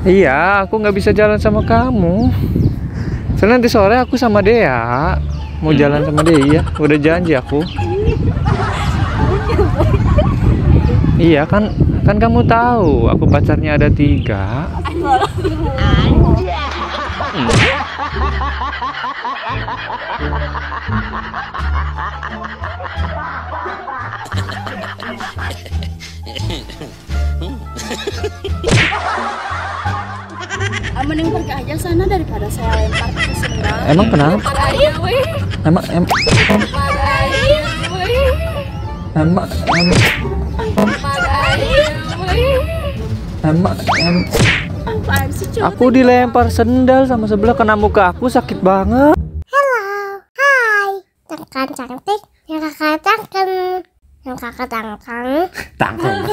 Iya, aku nggak bisa jalan sama kamu. Soalnya nanti sore aku sama Dea mau jalan sama Dea. Udah janji aku. Iya kan kamu tahu aku pacarnya ada 3. Mending pergi aja sana daripada saya lempar ke sendal. Emang kenapa? Emang Apaan sih, coba? aku dilempar sendal sama sebelah kena muka aku sakit banget. Halo, hai, rekan cantik, yang kakak tangkeng, yang kakak tangkeng. Tangkeng.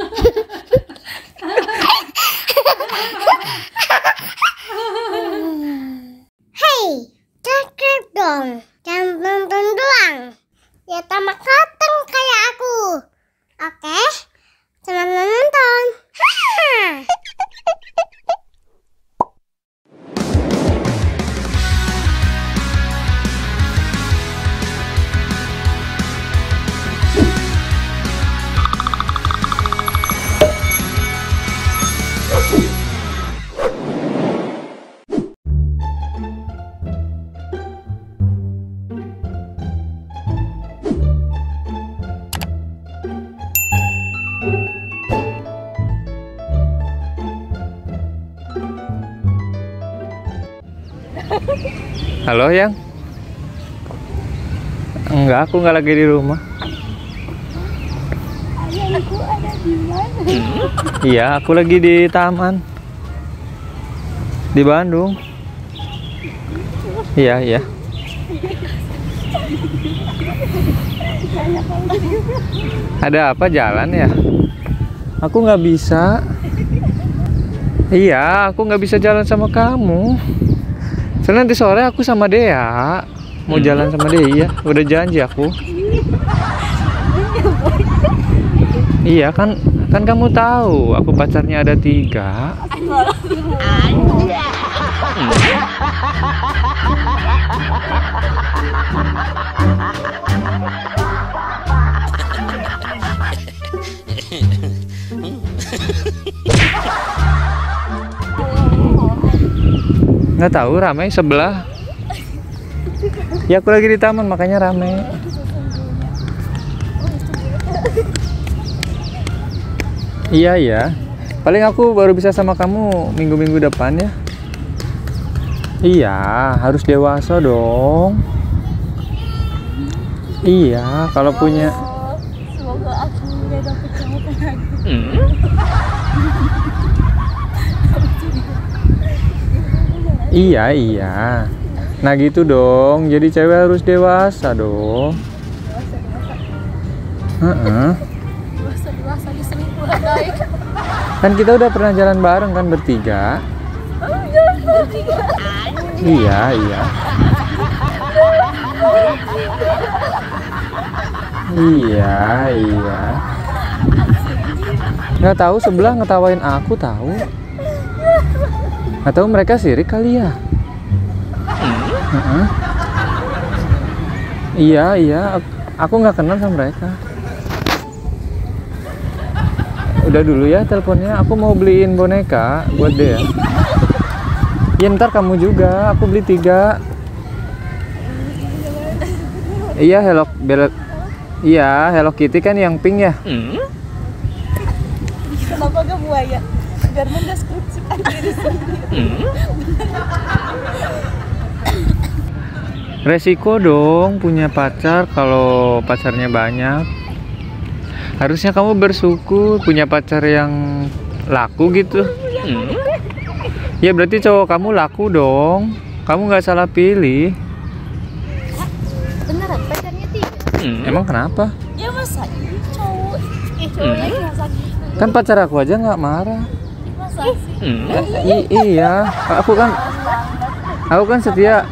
Hei, cakep dong, jangan nonton doang. Ya tambah kateng kayak aku. Oke, selamat menonton. Halo, Yang? Enggak, aku nggak lagi di rumah. Ayahku ada di mana? Iya, aku lagi di taman. Di Bandung. Iya. Ada apa jalan ya? Aku nggak bisa. Iya, aku nggak bisa jalan sama kamu. Soalnya nanti sore aku sama Dea mau jalan sama Dea. Udah janji aku. Iya kan kamu tahu aku pacarnya ada 3. Nggak tahu, ramai sebelah. Ya aku lagi di taman makanya ramai. Iya. Paling aku baru bisa sama kamu minggu-minggu depan ya. Iya, harus dewasa dong. Iya, kalau punya. Semoga aku gak dapet cowok lagi. Iya. Nah gitu dong. Jadi cewek harus dewasa dong. Dewasa diselingkuh lagi. Kan kita udah pernah jalan bareng kan bertiga. Jalan bertiga. Iya. Iya. Nggak tahu sebelah ngetawain aku tahu. Nggak tahu mereka sirik kali ya. Iya. Aku nggak kenal sama mereka. Udah dulu ya teleponnya. Aku mau beliin boneka buat dia. Ya ntar kamu juga. Aku beli 3. Iya Hello Kitty kan yang pink ya. Kenapa gak buaya? Biar mendeskripsikan diri sendiri. Resiko dong punya pacar kalau pacarnya banyak. Harusnya kamu bersyukur punya pacar yang laku gitu. Ya berarti cowok kamu laku dong. Kamu nggak salah pilih. Beneran pacarnya 3? Emang kenapa? Ya masa cowok lagi masa gitu. Kan pacar aku aja nggak marah. Masa sih? Iya, aku kan setia.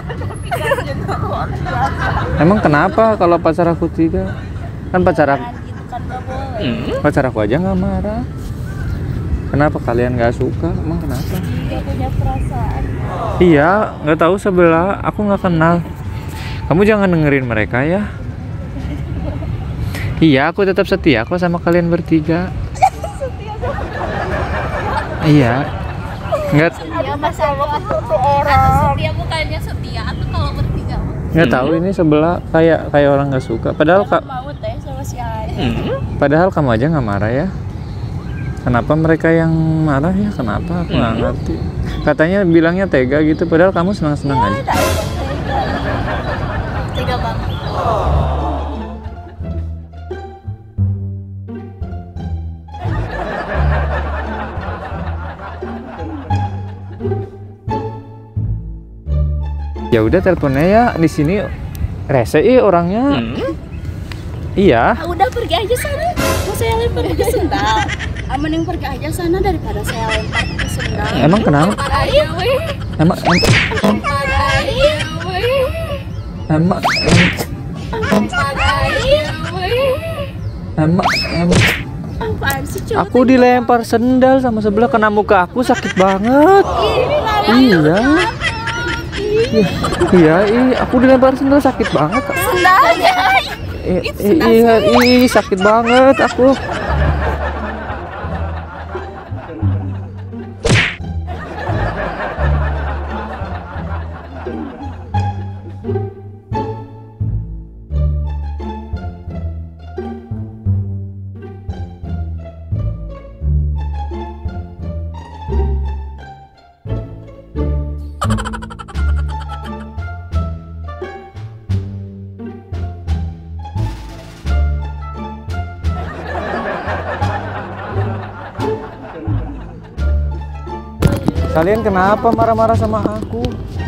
Emang kenapa kalau pacar aku 3? Kan pacar aku Gitu kan gak boleh. pacar aku aja nggak marah. Kenapa kalian nggak suka? Emang kenapa? Gak punya perasaan. Iya, nggak tahu sebelah. Aku nggak kenal. Kamu jangan dengerin mereka ya. Iya, aku tetap setia kok sama kalian bertiga. Iya. Nggak. Ya masalah satu orang. Setia bukannya setia atau kalau bertiga? Nggak tahu ini sebelah kayak orang nggak suka. Padahal Mau teh sama si Ai. Padahal kamu aja nggak marah ya. Kenapa mereka yang marah ya? Kenapa? Aku nggak ngerti. Katanya bilangnya tega gitu, padahal kamu senang-senang aja. Tega banget. Ya udah teleponnya ya di sini rese orangnya. Iya. Udah pergi aja sana. Mau saya lempar ke sendal. Mending pergi aja sana daripada saya lempar ke sendal. Emang kenapa? Ayo, weh. Emang Ayo, weh. emang Apaan sih cowok? aku dilempar sendal sama sebelah kena muka aku sakit banget. Iya. Iya, aku dilempar sendal sakit banget. Sendalnya. Iya, sakit banget aku. Kalian kenapa marah-marah sama aku?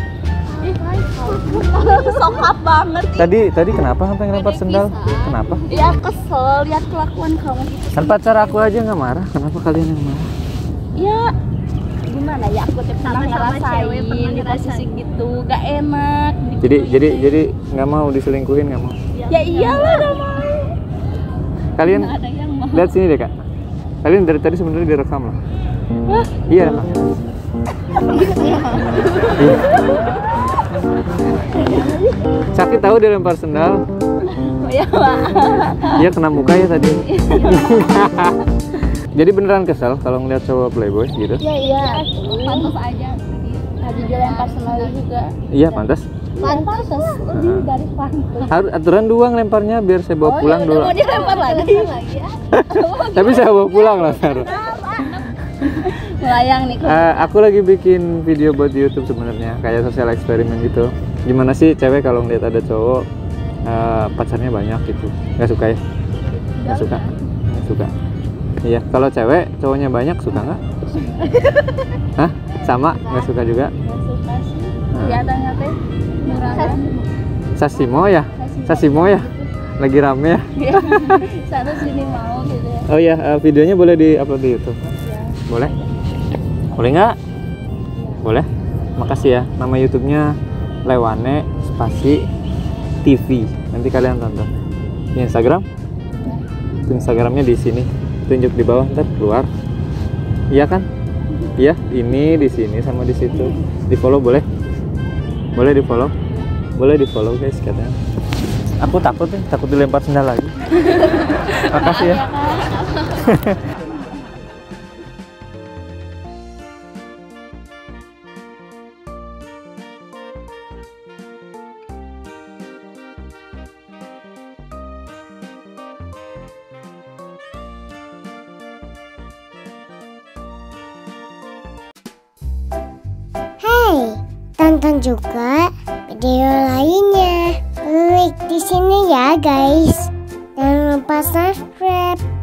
Sokap banget. Tadi kenapa sampai ngelempar sendal? Kenapa? Ya kesel lihat kelakuan kamu gitu. Kan pacar aku aja nggak marah. Kenapa kalian yang marah? Ya gimana ya, aku tiap pernah ngerasain di posisi gitu gak enak. Jadi nggak mau diselingkuhin, nggak mau. Ya iyalah gak mau. Kalian Ada yang mau. lihat sini deh kak. Kalian dari tadi sebenarnya direkam loh. Iya kak. Iya. Sakit tahu dia lempar sendal. Ya Pak. Iya kena muka ya tadi. Jadi beneran kesel kalau ngeliat cowok playboy gitu? Ya iya. Pantas aja. Tadi dia lempar sendal juga. Iya pantas. Pantas lebih dari pantas. Harus aturan dua ngelemparnya biar saya bawa pulang dulu. Mau dilempar lagi. Tapi saya bawa pulang lah. Melayang nih. Aku lagi bikin video buat YouTube sebenarnya kayak sosial eksperimen gitu. Gimana sih cewek kalau ngeliat ada cowok pacarnya banyak gitu? Nggak suka ya? Nggak suka? Nggak suka. Iya. Kalau cewek cowoknya banyak suka nggak? Hah? Sama? Nggak suka juga? Nggak suka sih. Kelihatannya teh murahan. Sasimo ya? Sasimo ya? Lagi rame ya? Sana sini mau gitu ya. Oh iya, videonya boleh di-upload di YouTube? Boleh? Boleh nggak? Boleh? Makasih ya. Nama YouTube-nya Lewane Spasi TV. Nanti kalian tonton. Di Instagram? Instagramnya di sini. Tunjuk di bawah, ntar keluar. Iya kan? Iya, ini di sini sama di situ. Di follow boleh? Boleh di follow? Boleh di follow guys katanya. Aku takut nih, takut dilempar sendal lagi. Makasih ya. Hey, tonton juga video lainnya. Klik di sini ya guys. Jangan lupa subscribe.